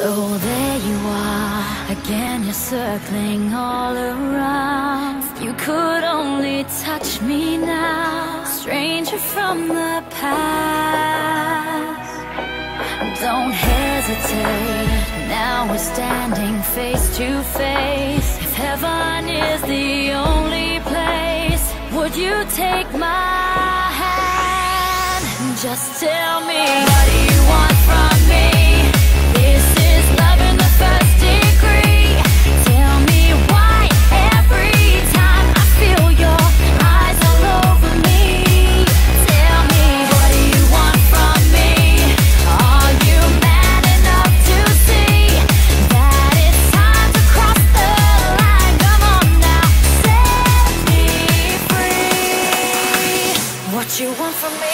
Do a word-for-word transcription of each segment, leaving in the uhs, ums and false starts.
So there you are, again you're circling all around. If you could only touch me now, stranger from the past. Don't hesitate, now we're standing face to face. If heaven is the only place, would you take my hand? Just tell me, what do you want from me? This is love in the first degree. Tell me why every time I feel your eyes all over me. Tell me, what do you want from me? Are you man enough to see that it's time to cross the line? Come on now, set me free. What you want from me?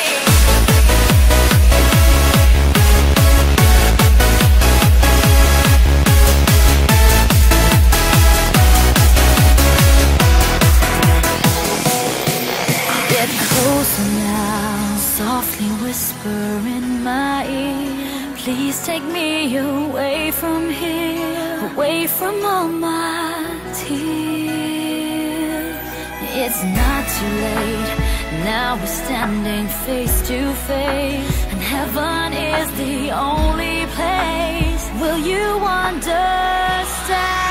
Closer now, softly whisper in my ear. Please take me away from here, away from all my tears. It's not too late, now we're standing face to face, and heaven is the only place. Will you understand?